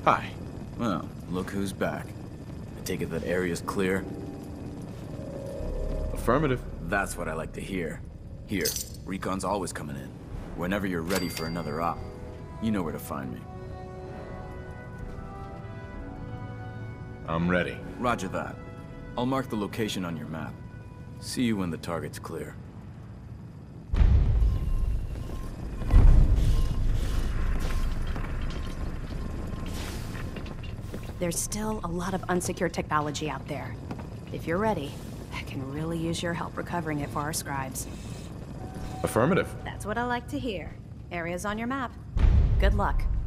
Hi. Well, look who's back. I take it that area's clear? Affirmative. That's what I like to hear. Here, Recon's always coming in. Whenever you're ready for another op, you know where to find me. I'm ready. Roger that. I'll mark the location on your map. See you when the target's clear. There's still a lot of unsecured technology out there. If you're ready, I can really use your help recovering it for our scribes. Affirmative. That's what I like to hear. Area's on your map. Good luck.